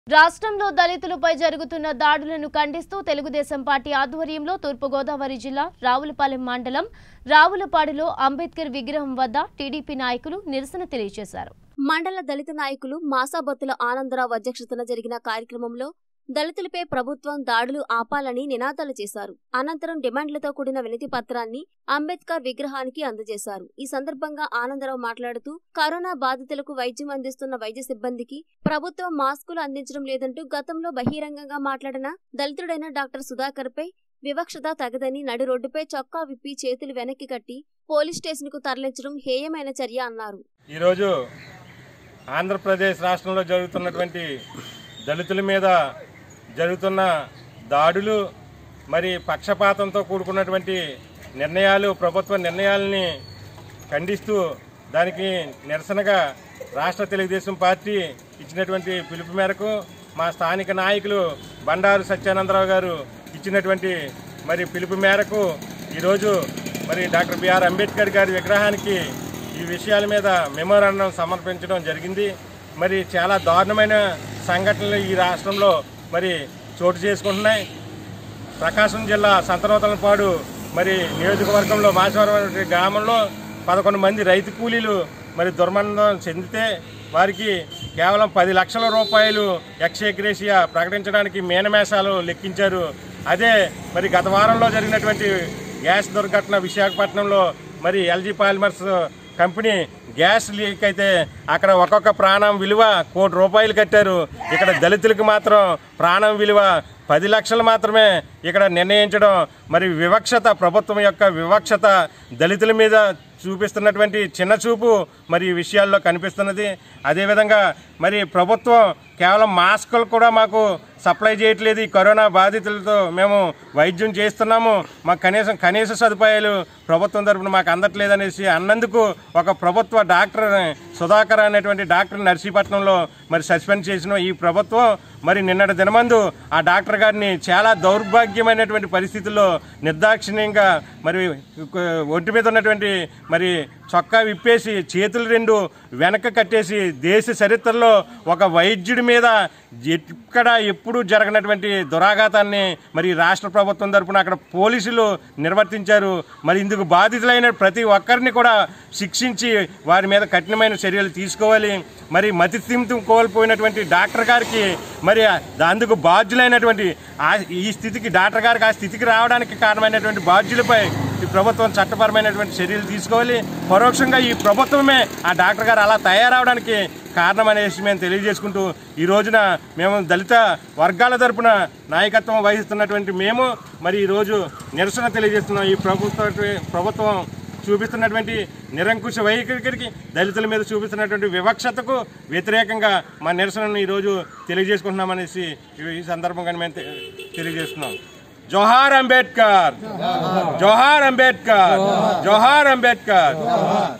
రాష్ట్రంలో దళితులపై జరుగుతున్న దాడులను ఖండిస్తూ తెలుగుదేశం పార్టీ ఆధ్వర్యంలో తూర్పు గోదావరి జిల్లా రావులపాలెం మండలం రావులపాడులో అంబేద్కర్ విగ్రహం వద్ద టీడీపీ నాయకులు నిరసన తెలియజేశారు. మండల దళిత నాయకులు మాసాబత్తుల ఆనందరావు అధ్యక్షతన జరిగిన కార్యక్రమంలో దళితులపై ప్రభుత్వం దాడులు ఆపాలని నినాదాలు చేశారు. అనంతరం డిమాండ్లతో కూడిన వినతి పత్రాన్ని అంబేద్కర్ విగ్రహానికి అందజేశారు. ఈ సందర్భంగా ఆనందరావు మాట్లాడుతూ కరోనా బాధితులకు వైద్యం అందిస్తున్న వైద్య సిబ్బందికి ప్రభుత్వం మాస్కులు అందించడం లేదంటూ గతంలో బహిరంగంగా మాట్లాడిన దళితుడైన డాక్టర్ సుధాకర్ పై వివక్షత తగదని నడి రోడ్డుపై చొక్కా విప్పి చేతులు వెనక్కి కట్టి పోలీస్ స్టేషన్ కు తరలించడం హేయమైన చర్య అన్నారు. ఈరోజు ఆంధ్రప్రదేశ్ రాష్ట్రంలో జరుగుతున్నటువంటి దళితుల మీద జరుగుతున్న దాడులు మరి పక్షపాతంతో కూడుకున్నటువంటి నిర్ణయాలు ప్రభుత్వ నిర్ణయాలని ఖండిస్తూ దానికి నిరసనగా రాష్ట్ర తెలుగుదేశం పార్టీ ఇచ్చినటువంటి పిలుపు మేరకు మా స్థానిక నాయకులు బండారు సత్యానందరావు గారు ఇచ్చినటువంటి మరి పిలుపు మేరకు ఈరోజు మరి డాక్టర్ బిఆర్ అంబేద్కర్ గారి విగ్రహానికి ఈ విషయాల మీద మెమోరాండం సమర్పించడం జరిగింది. మరి చాలా దారుణమైన సంఘటనలు ఈ రాష్ట్రంలో మరి చోటు చేసుకుంటున్నాయి. ప్రకాశం జిల్లా సంతనూతలపాడు మరి నియోజకవర్గంలో మాచవరం గ్రామంలో 11 మంది రైతు కూలీలు మరి దుర్మరణం చెందితే వారికి కేవలం 10 లక్షల రూపాయలు ఎక్స్-గ్రేషియా ప్రకటించడానికి మీనమేషాలు లెక్కించారు. అదే మరి గత వారంలో జరిగినటువంటి గ్యాస్ దుర్ఘటన విశాఖపట్నంలో మరి LG Polymers company gas leak అయితే అక్కడ ఒక్కొక్క ప్రాణం విలువ ₹1 కోటి కట్టారు. ఇక్కడ దళితులకు మాత్రం ప్రాణం విలువ 10 లక్షలు మాత్రమే ఇక్కడ నిర్ణయించడం మరి వివక్షత, ప్రభుత్వం యొక్క వివక్షత దళితుల మీద చూపిస్తున్నటువంటి చిన్న చూపు మరి ఈ విషయాల్లో కనిపిస్తున్నది. అదేవిధంగా మరి ప్రభుత్వం కేవలం మాస్కులు కూడా మాకు సప్లై చేయట్లేదు. ఈ కరోనా బాధితులతో మేము వైద్యం చేస్తున్నాము, మాకు కనీస సదుపాయాలు ప్రభుత్వం తరఫున మాకు అందట్లేదనేసి అన్నందుకు ఒక ప్రభుత్వ డాక్టర్ సుధాకర్ అనేటువంటి డాక్టర్ నర్సీపట్నంలో మరి సస్పెండ్ చేసిన ఈ ప్రభుత్వం మరి నిన్నటి దినమందు ఆ డాక్టర్ గారిని చాలా దౌర్భాగ్యమైనటువంటి పరిస్థితుల్లో నిర్దాక్షిణ్యంగా మరి ఒంటి మీద ఉన్నటువంటి మరి చొక్కా విప్పేసి చేతులు 2 వెనక కట్టేసి దేశ చరిత్రలో ఒక వైద్యుడి మీద ఎప్పుడు జరగనటువంటి దురాఘాతాన్ని మరి రాష్ట్ర ప్రభుత్వం తరపున అక్కడ పోలీసులు నిర్వర్తించారు. మరి ఇందుకు బాధితులైన ప్రతి ఒక్కరిని కూడా శిక్షించి వారి మీద కఠినమైన చర్యలు తీసుకోవాలి. మరి మతిస్థిమితం కోల్పోయినటువంటి డాక్టర్ గారికి మరి అందుకు బాధ్యులైనటువంటి ఈ స్థితికి డాక్టర్ గారికి ఆ స్థితికి రావడానికి కారణమైనటువంటి బాధ్యులపై ఈ ప్రభుత్వం చట్టపరమైనటువంటి చర్యలు తీసుకోవాలి. పరోక్షంగా ఈ ప్రభుత్వమే ఆ డాక్టర్ గారు అలా తయారవడానికి కారణం అనేసి మేము తెలియజేసుకుంటూ ఈ రోజున మేము దళిత వర్గాల తరపున నాయకత్వం వహిస్తున్నటువంటి మేము మరి ఈరోజు నిరసన తెలియజేస్తున్నాం. ఈ ప్రభుత్వం చూపిస్తున్నటువంటి నిరంకుశ వైఖరికి, దళితుల మీద చూపిస్తున్నటువంటి వివక్షతకు వ్యతిరేకంగా మా నిరసనను ఈరోజు తెలియజేసుకుంటున్నామనేసి ఈ సందర్భంగా మేము తెలియజేస్తున్నాం. జోహార్ అంబేద్కర్, జోహార్ అంబేద్కర్, జోహార్ అంబేద్కర్.